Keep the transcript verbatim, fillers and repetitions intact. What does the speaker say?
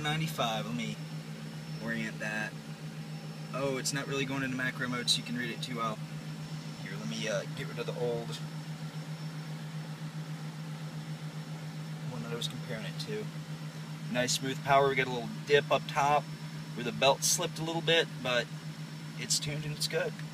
ninety-five. Let me orient that. Oh, it's not really going into macro mode so you can read it too well. Here, let me uh, get rid of the old one that I was comparing it to. Nice smooth power. We got a little dip up top where the belt slipped a little bit, but it's tuned and it's good.